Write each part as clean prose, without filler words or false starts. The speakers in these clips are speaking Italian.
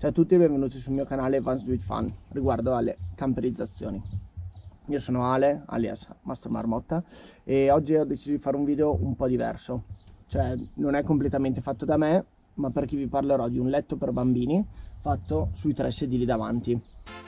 Ciao a tutti e benvenuti sul mio canale Vans Do It Fun riguardo alle camperizzazioni. Io sono Ale, alias Mastro Marmotta, e oggi ho deciso di fare un video un po' diverso. Cioè, non è completamente fatto da me, ma perché vi parlerò di un letto per bambini fatto sui 3 sedili davanti.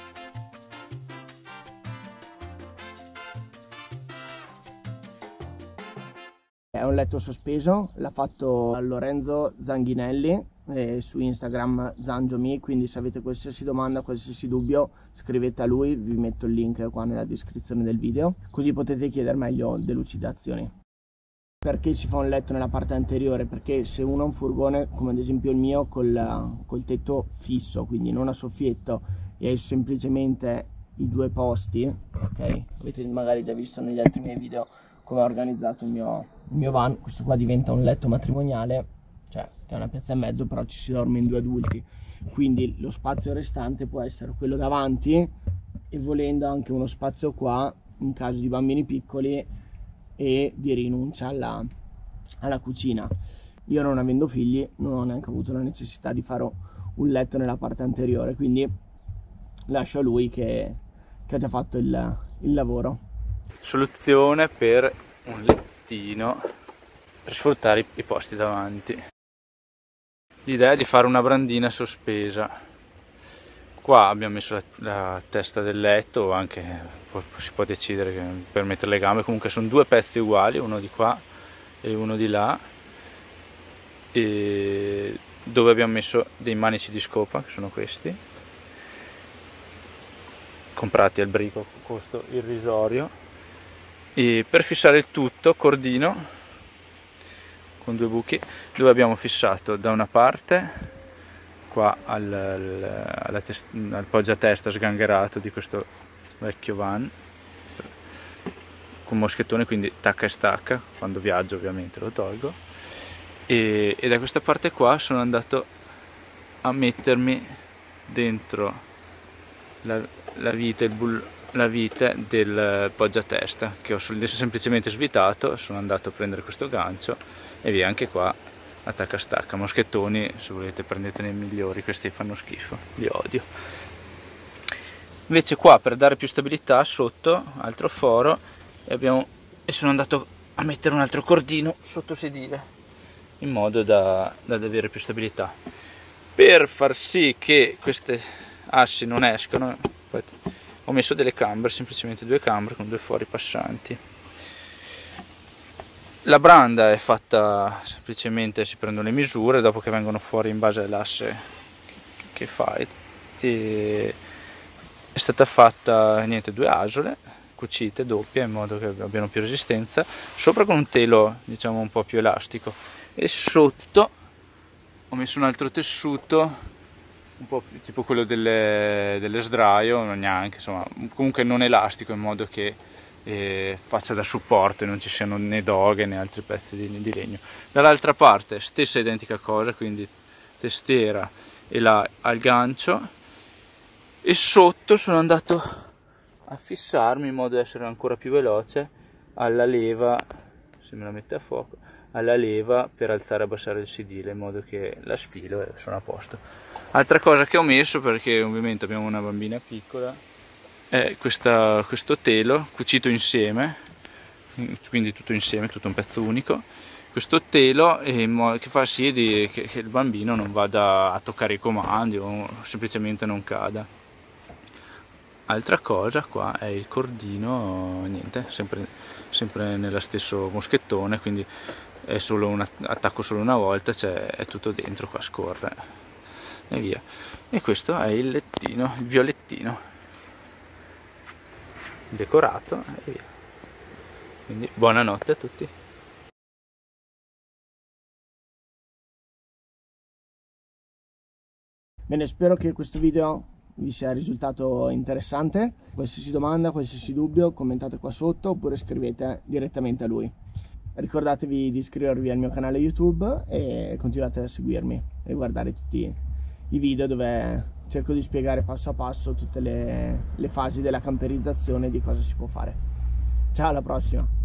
È un letto sospeso, l'ha fatto Lorenzo Zanghinelli, su Instagram Zangiomi, quindi se avete qualsiasi domanda, qualsiasi dubbio scrivete a lui, vi metto il link qua nella descrizione del video, così potete chiedere meglio delucidazioni. Perché si fa un letto nella parte anteriore? Perché se uno ha un furgone, come ad esempio il mio, col tetto fisso, quindi non a soffietto, e hai semplicemente i 2 posti, ok? Avete magari già visto negli altri miei video come ho organizzato il mio van. Questo qua diventa un letto matrimoniale, cioè che è una piazza e mezzo, però ci si dorme in 2 adulti, quindi lo spazio restante può essere quello davanti e volendo anche uno spazio qua in caso di bambini piccoli e di rinuncia alla cucina. Io, non avendo figli, non ho neanche avuto la necessità di fare un letto nella parte anteriore, quindi lascio a lui che ha già fatto il lavoro. Soluzione per un lettino per sfruttare i posti davanti. L'idea è di fare una brandina sospesa. Qua abbiamo messo la testa del letto, o anche si può decidere per mettere le gambe. Comunque sono 2 pezzi uguali, uno di qua e uno di là, e dove abbiamo messo dei manici di scopa, che sono questi, comprati al brico, costo irrisorio. E per fissare il tutto, cordino con 2 buchi, dove abbiamo fissato da una parte qua al poggiatesta sgangherato di questo vecchio van con moschettone, quindi tacca e stacca, quando viaggio ovviamente lo tolgo, e da questa parte qua sono andato a mettermi dentro la vite del poggiatesta, che ho adesso semplicemente svitato. Sono andato a prendere questo gancio e via, anche qua attacca stacca. Moschettoni, se volete prendetene i migliori, questi fanno schifo, li odio. Invece qua, per dare più stabilità, sotto altro foro, e sono andato a mettere un altro cordino sotto sedile, in modo da avere più stabilità, per far sì che queste assi non escano. Infatti, ho messo delle cambre, semplicemente 2 cambre con 2 fori passanti. La branda è fatta semplicemente, si prendono le misure dopo che vengono fuori in base all'asse che fai, e è stata fatta 2 asole cucite doppie in modo che abbiano più resistenza, sopra con un telo diciamo un po' più elastico, e sotto ho messo un altro tessuto un po' tipo quello delle sdraio, non neanche, insomma, comunque non elastico, in modo che faccia da supporto e non ci siano né doghe né altri pezzi di legno. Dall'altra parte stessa identica cosa, quindi testiera e là al gancio, e sotto sono andato a fissarmi in modo da essere ancora più veloce alla leva, se me la mette a fuoco, alla leva per alzare e abbassare il sedile, in modo che la sfilo e sono a posto. Altra cosa che ho messo, perché ovviamente abbiamo una bambina piccola, è questo telo cucito insieme, quindi tutto insieme, tutto un pezzo unico. Questo telo che fa sì che il bambino non vada a toccare i comandi o semplicemente non cada. Altra cosa qua è il cordino, niente, sempre nello stesso moschettone, quindi è solo attacco solo una volta, cioè è tutto dentro, qua scorre e via. E questo è il lettino, il violettino decorato e via. Quindi buonanotte a tutti. Bene, spero che questo video vi sia risultato interessante. Qualsiasi domanda, qualsiasi dubbio, commentate qua sotto oppure scrivete direttamente a lui. Ricordatevi di iscrivervi al mio canale YouTube e continuate a seguirmi e guardare tutti i video dove cerco di spiegare passo a passo tutte le fasi della camperizzazione e di cosa si può fare. Ciao, alla prossima!